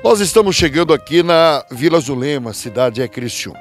Nós estamos chegando aqui na Vila Zulema, cidade é Criciúma.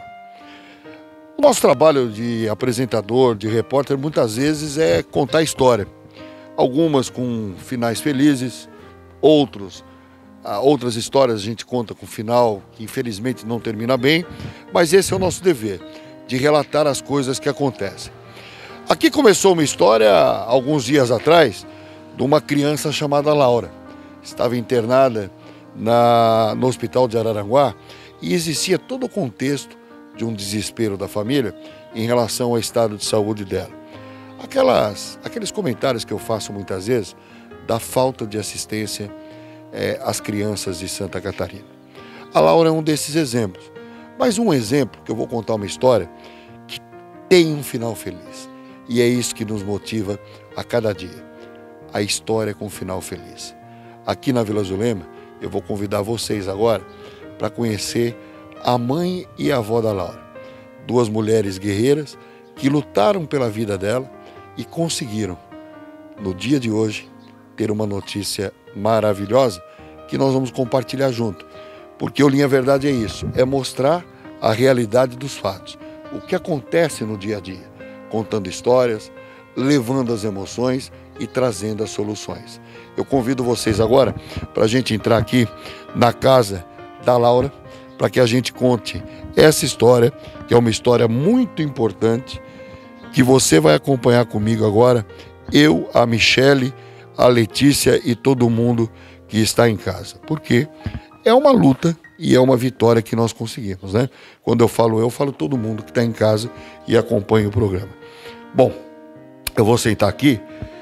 O nosso trabalho de apresentador, de repórter, muitas vezes é contar história. Algumas com finais felizes, outras histórias a gente conta com final que infelizmente não termina bem, mas esse é o nosso dever, de relatar as coisas que acontecem. Aqui começou uma história, alguns dias atrás, de uma criança chamada Laura. Estava internada no hospital de Araranguá e existia todo o contexto de um desespero da família em relação ao estado de saúde dela. Aqueles comentários que eu faço muitas vezes da falta de assistência às crianças de Santa Catarina. A Laura é um desses exemplos, mas um exemplo que eu vou contar uma história que tem um final feliz. E é isso que nos motiva a cada dia, a história com um final feliz. Aqui na Vila Zulema, eu vou convidar vocês agora para conhecer a mãe e a avó da Laura. Duas mulheres guerreiras que lutaram pela vida dela e conseguiram, no dia de hoje, ter uma notícia maravilhosa que nós vamos compartilhar junto. Porque o Linha Verdade é isso, é mostrar a realidade dos fatos, o que acontece no dia a dia, contando histórias, levando as emoções e trazendo as soluções. Eu convido vocês agora para a gente entrar aqui na casa da Laura, para que a gente conte essa história, que é uma história muito importante, que você vai acompanhar comigo agora, eu, a Michele, a Letícia e todo mundo que está em casa. Porque é uma luta e é uma vitória que nós conseguimos, né? Quando eu falo todo mundo que está em casa e acompanha o programa. Bom, eu vou sentar aqui.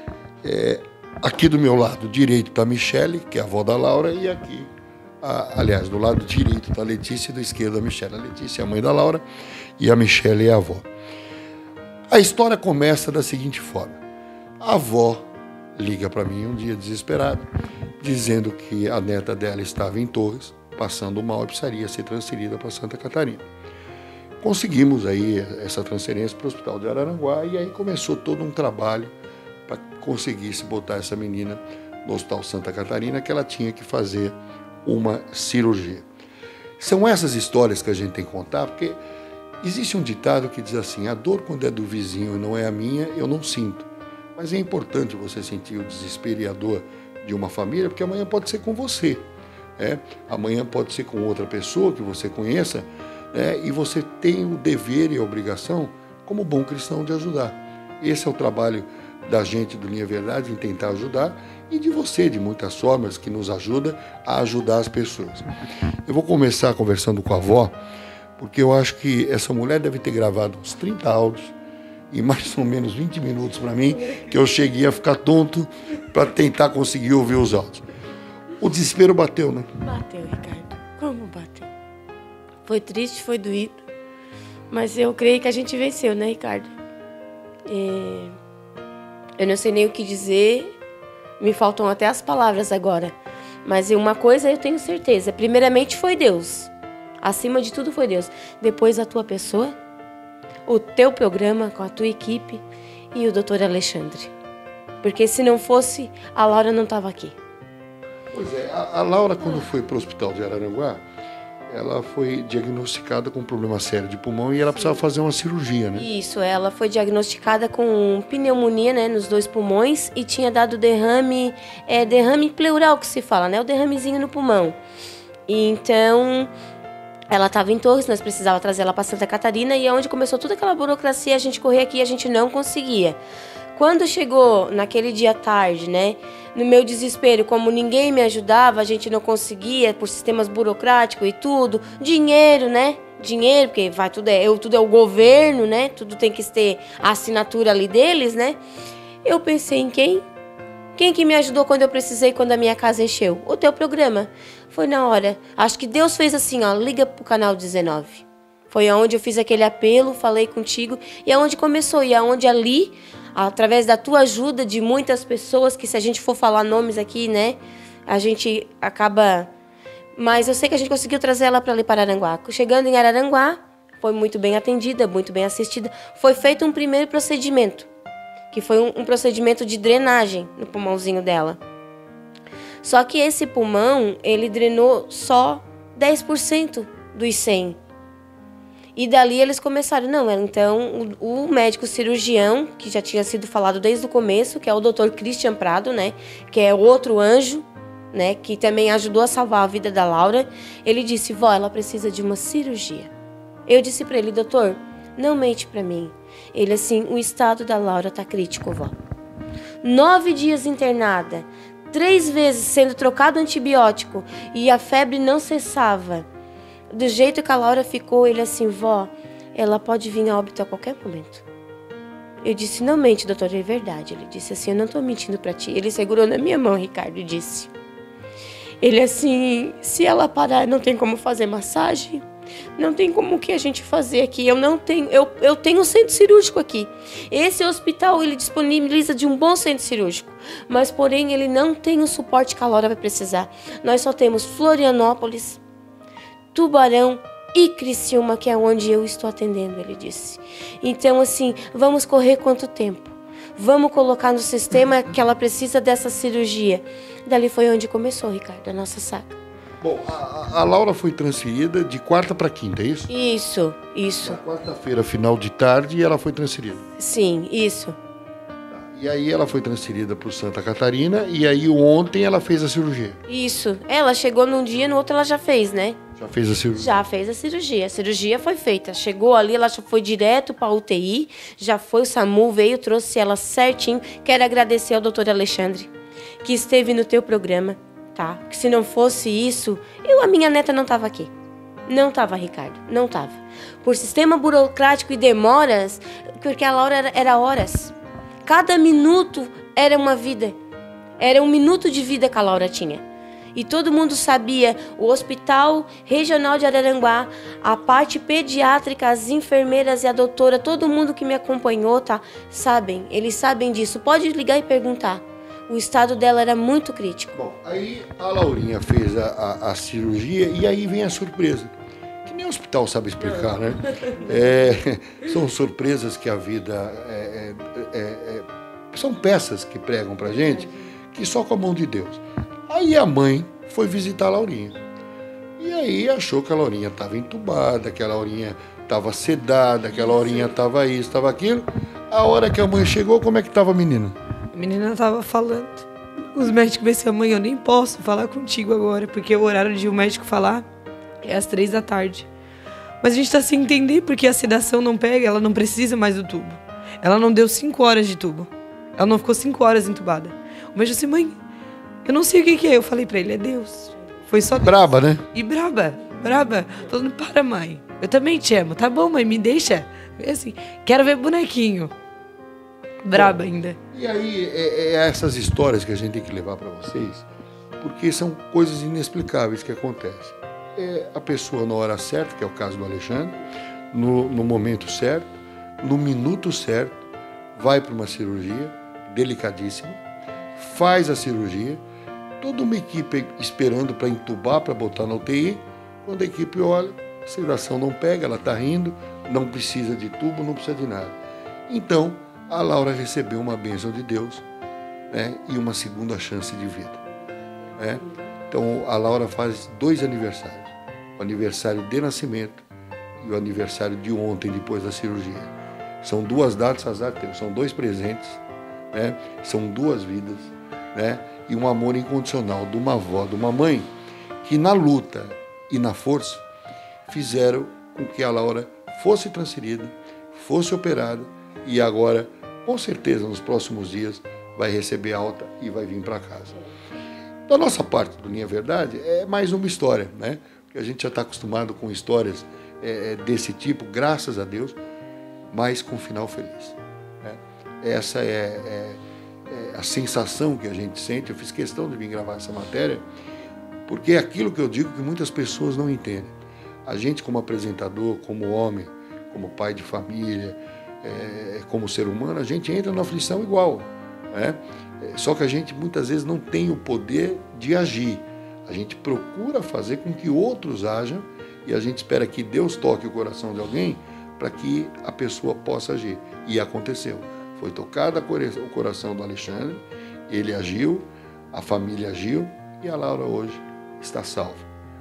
Aqui do meu lado direito está a Michele, que é a avó da Laura, e aqui, aliás, do lado direito está a Letícia e do esquerdo a Michele. A Letícia é a mãe da Laura e a Michele é a avó. A história começa da seguinte forma. A avó liga para mim um dia desesperada, dizendo que a neta dela estava em Torres, passando mal e precisaria ser transferida para Santa Catarina. Conseguimos aí essa transferência para o hospital de Araranguá e aí começou todo um trabalho para conseguir se botar essa menina no hospital Santa Catarina, que ela tinha que fazer uma cirurgia. São essas histórias que a gente tem que contar, porque existe um ditado que diz assim, a dor quando é do vizinho e não é a minha, eu não sinto. Mas é importante você sentir o desespero e a dor de uma família, porque amanhã pode ser com você. Amanhã pode ser com outra pessoa que você conheça, e você tem o dever e a obrigação, como bom cristão, de ajudar. Esse é o trabalho da gente do Linha Verdade, em tentar ajudar, e de você, de muitas formas, que nos ajuda a ajudar as pessoas. Eu vou começar conversando com a avó, porque eu acho que essa mulher deve ter gravado uns 30 áudios, e mais ou menos 20 minutos para mim, que eu cheguei a ficar tonto para tentar conseguir ouvir os áudios. O desespero bateu, né? Bateu, Ricardo. Como bateu? Foi triste, foi doído. Mas eu creio que a gente venceu, né, Ricardo? Eu não sei nem o que dizer. Me faltam até as palavras agora. Mas uma coisa eu tenho certeza. Primeiramente foi Deus. Acima de tudo foi Deus. Depois a tua pessoa, o teu programa com a tua equipe e o doutor Alexandre. Porque se não fosse, a Laura não estava aqui. Pois é, a Laura, quando foi para o hospital de Araranguá, ela foi diagnosticada com um problema sério de pulmão e ela precisava fazer uma cirurgia, né? Isso, ela foi diagnosticada com pneumonia, né, nos 2 pulmões e tinha dado derrame pleural que se fala, né, o derramezinho no pulmão. E então, ela estava em Torres, nós precisávamos trazer ela para Santa Catarina e é onde começou toda aquela burocracia, a gente correr aqui e a gente não conseguia. Quando chegou naquele dia tarde, né, no meu desespero, como ninguém me ajudava, a gente não conseguia, por sistemas burocráticos e tudo, dinheiro, né, dinheiro, porque tudo é o governo, né, tudo tem que ter a assinatura ali deles, né, eu pensei em quem? Quem que me ajudou quando eu precisei, quando a minha casa encheu? O teu programa. Foi na hora. Acho que Deus fez assim, ó, liga pro canal 19. Foi aonde eu fiz aquele apelo, falei contigo, e aonde começou, e aonde ali, através da tua ajuda, de muitas pessoas, que se a gente for falar nomes aqui, né, a gente acaba... Mas eu sei que a gente conseguiu trazer ela para ali para Araranguá. Chegando em Araranguá, foi muito bem atendida, muito bem assistida. Foi feito um primeiro procedimento, que foi um procedimento de drenagem no pulmãozinho dela. Só que esse pulmão, ele drenou só 10% dos 100. E dali eles começaram, não, então o médico cirurgião, que já tinha sido falado desde o começo, que é o Dr. Christian Prado, né, que é outro anjo, né, que também ajudou a salvar a vida da Laura, ele disse, vó, ela precisa de uma cirurgia. Eu disse para ele, doutor, não mente para mim. Ele assim, o estado da Laura tá crítico, vó. 9 dias internada, 3 vezes sendo trocado antibiótico e a febre não cessava. Do jeito que a Laura ficou, ele assim, vó, ela pode vir a óbito a qualquer momento. Eu disse, não mente, doutor, é verdade. Ele disse assim, eu não tô mentindo pra ti. Ele segurou na minha mão, Ricardo, e disse. Ele assim, se ela parar, não tem como fazer massagem, não tem como que a gente fazer aqui. Eu tenho um centro cirúrgico aqui. Esse hospital, ele disponibiliza de um bom centro cirúrgico. Mas, porém, ele não tem o suporte que a Laura vai precisar. Nós só temos Florianópolis, Tubarão e Criciúma, que é onde eu estou atendendo, ele disse. Então, assim, vamos correr quanto tempo? Vamos colocar no sistema que ela precisa dessa cirurgia. Dali foi onde começou, Ricardo, a nossa saga. Bom, a Laura foi transferida de quarta para quinta, é isso? Isso. Na quarta-feira, final de tarde, ela foi transferida. Sim, isso. E aí ela foi transferida para o Santa Catarina e aí ontem ela fez a cirurgia. Isso. Ela chegou num dia, no outro ela já fez, né? Já fez a cirurgia? Já fez a cirurgia. A cirurgia foi feita. Chegou ali, ela já foi direto para a UTI. Já foi, o SAMU veio, trouxe ela certinho. Quero agradecer ao doutor Alexandre, que esteve no teu programa, tá? Que se não fosse isso, a minha neta não estava aqui. Não estava, Ricardo. Não estava. Por sistema burocrático e demoras, porque a Laura era horas. Cada minuto era uma vida. Era um minuto de vida que a Laura tinha. E todo mundo sabia, o Hospital Regional de Araranguá, a parte pediátrica, as enfermeiras e a doutora, todo mundo que me acompanhou, tá? Sabem, eles sabem disso. Pode ligar e perguntar. O estado dela era muito crítico. Bom, aí a Laurinha fez a cirurgia e aí vem a surpresa. Que nem o hospital sabe explicar, né? São surpresas que a vida... são peças que pregam pra gente, que só com a mão de Deus. Aí a mãe foi visitar a Laurinha. E aí achou que a Laurinha estava entubada, que a Laurinha estava sedada, que a Laurinha estava isso, estava aquilo. A hora que a mãe chegou, como é que estava a menina? A menina estava falando. Os médicos pensaram, mãe, eu nem posso falar contigo agora, porque o horário de o médico falar é às 3 da tarde. Mas a gente está sem entender, porque a sedação não pega, ela não precisa mais do tubo. Ela não deu 5 horas de tubo. Ela não ficou 5 horas entubada. O médico disse, mãe, eu não sei o que é. Eu falei pra ele, é Deus. Foi só Deus. Braba, né? E braba. Todo mundo, para, mãe. Eu também te amo. Tá bom, mãe, me deixa. Assim, quero ver bonequinho. Braba ainda. E aí, essas histórias que a gente tem que levar pra vocês, porque são coisas inexplicáveis que acontecem. A pessoa na hora certa, que é o caso do Alexandre, no momento certo, no minuto certo, vai para uma cirurgia delicadíssima, faz a cirurgia, toda uma equipe esperando para entubar, para botar na UTI. Quando a equipe olha, a sedação não pega, ela está rindo, não precisa de tubo, não precisa de nada. Então, a Laura recebeu uma bênção de Deus, né, e uma segunda chance de vida. Né? Então, a Laura faz 2 aniversários. O aniversário de nascimento e o aniversário de ontem, depois da cirurgia. São 2 datas, são 2 presentes, né? São 2 vidas, né? E um amor incondicional de uma avó, de uma mãe, que na luta e na força fizeram com que a Laura fosse transferida, fosse operada e agora, com certeza, nos próximos dias, vai receber alta e vai vir para casa. Da nossa parte do Linha Verdade, é mais uma história, né? Porque a gente já está acostumado com histórias desse tipo, graças a Deus, mas com final feliz. Né? Essa é a sensação que a gente sente. Eu fiz questão de vir gravar essa matéria, porque é aquilo que eu digo que muitas pessoas não entendem. A gente, como apresentador, como homem, como pai de família, como ser humano, a gente entra na aflição igual. Né? Só que a gente muitas vezes não tem o poder de agir. A gente procura fazer com que outros ajam e a gente espera que Deus toque o coração de alguém para que a pessoa possa agir. E aconteceu. Foi tocado o coração do Alexandre, ele agiu, a família agiu E a Laura hoje está salva.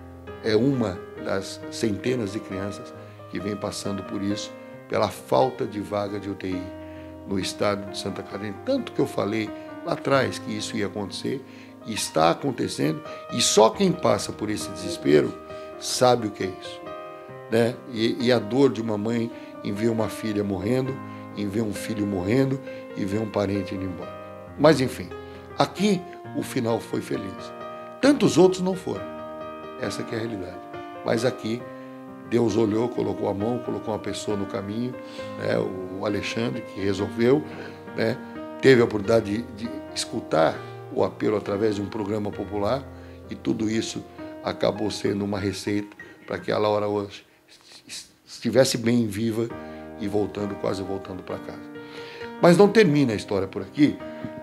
É uma das centenas de crianças que vem passando por isso, pela falta de vaga de UTI no estado de Santa Catarina. Tanto que eu falei lá atrás que isso ia acontecer, e está acontecendo, e só quem passa por esse desespero sabe o que é isso, né? E a dor de uma mãe em ver uma filha morrendo, em ver um filho morrendo e ver um parente indo embora. Mas enfim, aqui o final foi feliz. Tantos outros não foram. Essa que é a realidade. Mas aqui Deus olhou, colocou a mão, colocou uma pessoa no caminho, né? O Alexandre, que resolveu, né? Teve a oportunidade de escutar o apelo através de um programa popular, e tudo isso acabou sendo uma receita para que a Laura hoje estivesse bem viva e quase voltando para casa. Mas não termina a história por aqui,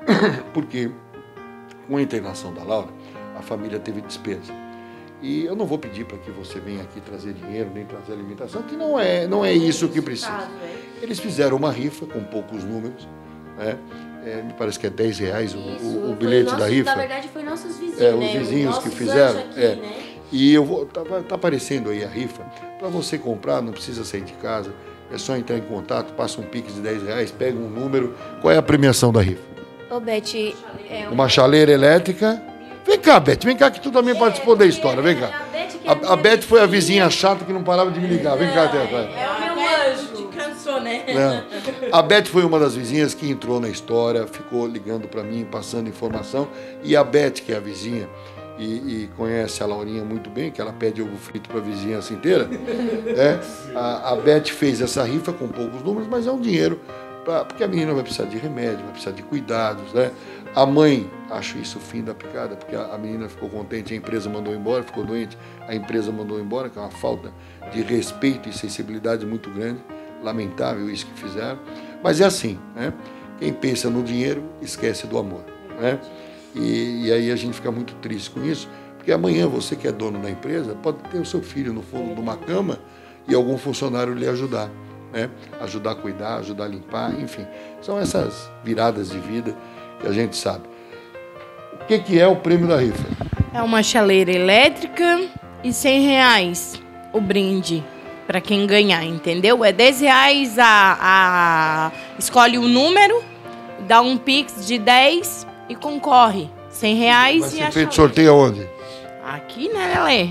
porque com a internação da Laura, a família teve despesa. E eu não vou pedir para que você venha aqui trazer dinheiro, nem trazer alimentação, que não é isso que precisa. Eles fizeram uma rifa com poucos números, né? Me parece que é R$10 o bilhete da rifa. Na verdade, foi nossos vizinhos, os vizinhos que fizeram. Aqui, né? E tá aparecendo aí a rifa. Para você comprar, não precisa sair de casa. É só entrar em contato, passa um Pix de R$10, pega um número. Qual é a premiação da rifa? Ô, Beth, uma chaleira elétrica. Vem cá, Beth, vem cá que tu também participou da história. Vem cá. A Beth foi a vizinha chata que não parava de me ligar. Vem cá, Teca. É o meu anjo. Cansou, né? A Beth foi uma das vizinhas que entrou na história, ficou ligando para mim, passando informação. E a Beth, que é a vizinha, e conhece a Laurinha muito bem, que ela pede ovo frito para a vizinhança inteira, né? A Beth fez essa rifa com poucos números, mas é um dinheiro, porque a menina vai precisar de remédio, vai precisar de cuidados, né? A mãe, acho isso o fim da picada, porque a menina ficou contente, a empresa mandou embora, ficou doente, a empresa mandou embora, que é uma falta de respeito e sensibilidade muito grande. Lamentável isso que fizeram, mas é assim, né? Quem pensa no dinheiro esquece do amor, né? E aí a gente fica muito triste com isso, porque amanhã você que é dono da empresa pode ter o seu filho no fundo de uma cama e algum funcionário lhe ajudar, né? Ajudar a cuidar, ajudar a limpar, enfim, são essas viradas de vida que a gente sabe. O que é o prêmio da rifa? É uma chaleira elétrica e R$100 o brinde. Para quem ganhar, entendeu? É R$10 escolhe o número, dá um Pix de 10 e concorre. R$100 Vai ser feito sorteio aonde? Aqui, né, Lelê?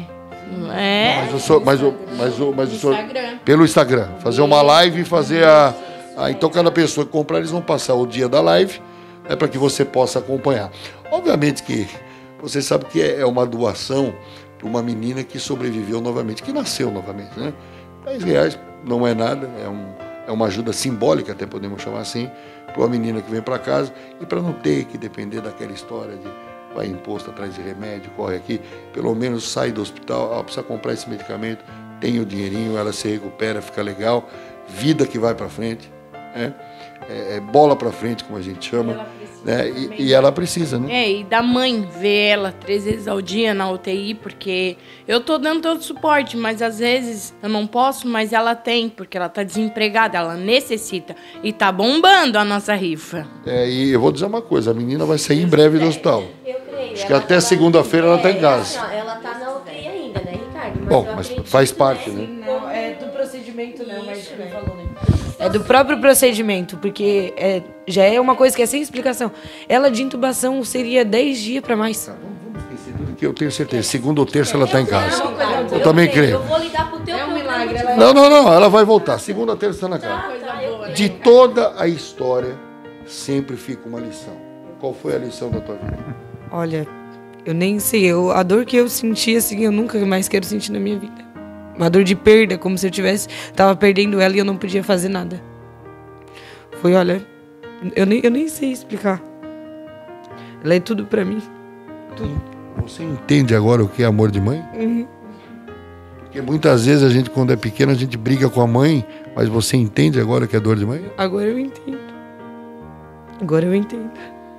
Mas o senhor, pelo Instagram. Fazer uma live e fazer então cada pessoa que comprar, eles vão passar o dia da live, né, para que você possa acompanhar. Obviamente que você sabe que é uma doação para uma menina que sobreviveu novamente, que nasceu novamente, né? R$10 não é nada, é uma ajuda simbólica, até podemos chamar assim, para uma menina que vem para casa e para não ter que depender daquela história de vai imposto atrás de remédio, corre aqui, pelo menos sai do hospital, precisa comprar esse medicamento, tem o dinheirinho, ela se recupera, fica legal, vida que vai para frente, né? É bola para frente, como a gente chama, né? E ela precisa, né? E da mãe ver ela 3 vezes ao dia na UTI, porque eu tô dando todo o suporte, mas às vezes eu não posso, mas ela tem, porque ela tá desempregada, ela necessita. E tá bombando a nossa rifa. E eu vou dizer uma coisa, a menina vai sair em breve do hospital. Eu creio. Acho que até segunda-feira ela tá em casa. Ela tá na UTI ainda, né, Ricardo? Bom, mas faz parte, né? Não, é do procedimento, né? O médico me falou, né? É do próprio procedimento, porque já é uma coisa que é sem explicação. Ela de intubação seria 10 dias para mais. Vamos esquecer tudo que eu tenho certeza. Segunda ou terça ela está em casa. Eu também creio. Eu vou lidar pro teu milagre. Não, ela vai voltar. Segunda ou terça está na casa. De toda a história, sempre fica uma lição. Qual foi a lição da tua vida? Olha, eu nem sei. A dor que eu senti, assim, eu nunca mais quero sentir na minha vida. Uma dor de perda, como se eu tava perdendo ela e eu não podia fazer nada. Foi, olha, eu nem sei explicar. Ela é tudo pra mim. Tudo. Você entende agora o que é amor de mãe? Uhum. Porque muitas vezes a gente, quando é pequeno, a gente briga com a mãe, mas você entende agora o que é dor de mãe? Agora eu entendo. Agora eu entendo.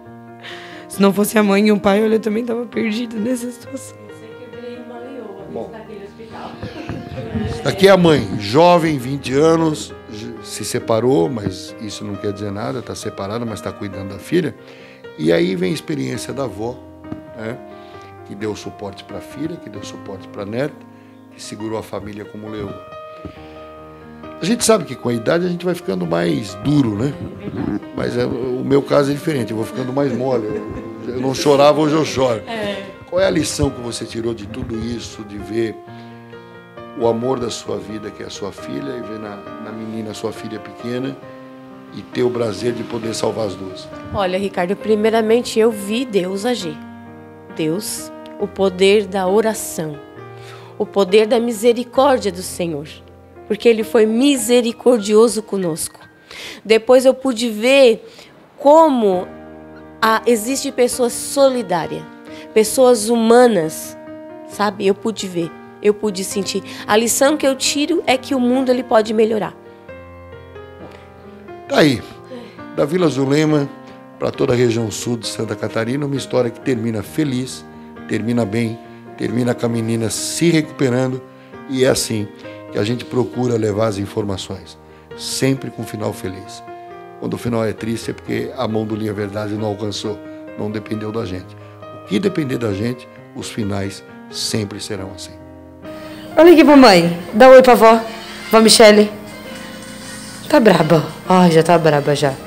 Se não fosse a mãe e o pai, olha, eu também tava perdida nessa situação. Bom. Aqui é a mãe, jovem, 20 anos, se separou, mas isso não quer dizer nada, está separada, mas está cuidando da filha. E aí vem a experiência da avó, né? que deu suporte para a filha, que deu suporte para a neta, que segurou a família como leoa. A gente sabe que com a idade a gente vai ficando mais duro, né? Mas o meu caso é diferente, eu vou ficando mais mole. Eu não chorava, hoje eu choro. Qual é a lição que você tirou de tudo isso, de ver o amor da sua vida, que é a sua filha, e ver na menina a sua filha pequena, e ter o prazer de poder salvar as duas? Olha, Ricardo, primeiramente eu vi Deus agir. Deus, o poder da oração, o poder da misericórdia do Senhor, porque Ele foi misericordioso conosco. Depois eu pude ver como existe pessoas solidárias, pessoas humanas, sabe? Eu pude ver, eu pude sentir. A lição que eu tiro é que o mundo ele pode melhorar. Tá aí, da Vila Zulema para toda a região sul de Santa Catarina, uma história que termina feliz, termina bem, termina com a menina se recuperando, e é assim que a gente procura levar as informações, sempre com um final feliz. Quando o final é triste é porque a mão do Linha Verdade não alcançou, não dependeu da gente. O que depender da gente, os finais sempre serão assim. Olha aqui, mamãe. Dá oi pra vó. Vó Michele. Tá braba. Ai, já tá braba já.